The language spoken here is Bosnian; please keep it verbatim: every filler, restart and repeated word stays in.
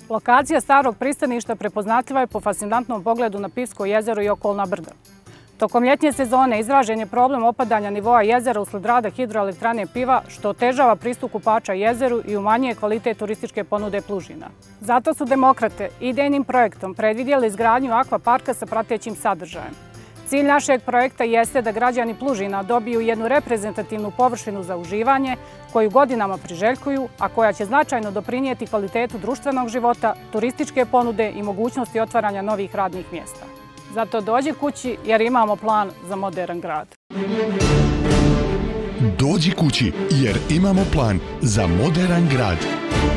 Lokacija starog pristaništa prepoznatljiva je po fascinantnom pogledu na Pivsko jezero i okolna brda. Tokom ljetnje sezone izražen je problem opadanja nivoa jezera usled rada hidroelektrane Piva, što otežava pristup kupača jezeru i umanjuje kvalitet turističke ponude Plužina. Zato su demokrate idejnim projektom predvidjeli izgradnju akvaparka sa pratećim sadržajem. Cilj našeg projekta jeste da građani Plužina dobiju jednu reprezentativnu površinu za uživanje koju godinama priželjkuju, a koja će značajno doprinijeti kvalitetu društvenog života, turističke ponude i mogućnosti otvaranja novih radnih mjesta. Zato dođi kući jer imamo plan za moderan grad. Dođi kući jer imamo plan za moderan grad.